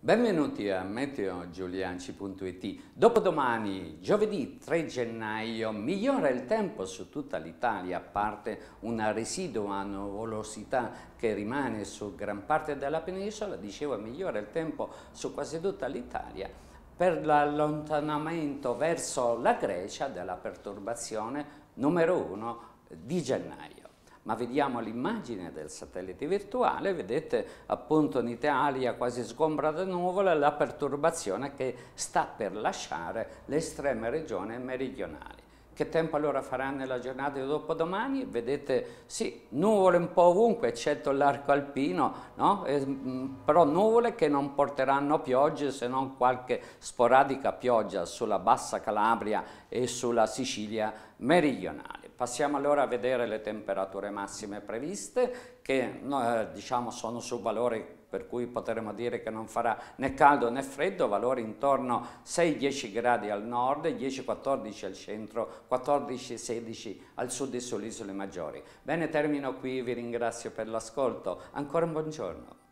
Benvenuti a meteogiulianci.it. Dopodomani, giovedì 3 gennaio, migliora il tempo su tutta l'Italia, a parte una residua nuvolosità che rimane su gran parte della penisola. Dicevo, migliora il tempo su quasi tutta l'Italia per l'allontanamento verso la Grecia della perturbazione numero 1 di gennaio. Ma vediamo l'immagine del satellite virtuale, vedete appunto in Italia quasi sgombra da nuvole la perturbazione che sta per lasciare le estreme regioni meridionali. Che tempo allora farà nella giornata di dopodomani? Vedete, sì, nuvole un po' ovunque, eccetto l'arco alpino, no? Però nuvole che non porteranno piogge, se non qualche sporadica pioggia sulla bassa Calabria e sulla Sicilia meridionale. Passiamo allora a vedere le temperature massime previste, che diciamo sono su valori per cui potremmo dire che non farà né caldo né freddo, valori intorno 6-10 gradi al nord, 10-14 al centro, 14-16 al sud e sulle isole maggiori. Bene, termino qui, vi ringrazio per l'ascolto, ancora un buongiorno.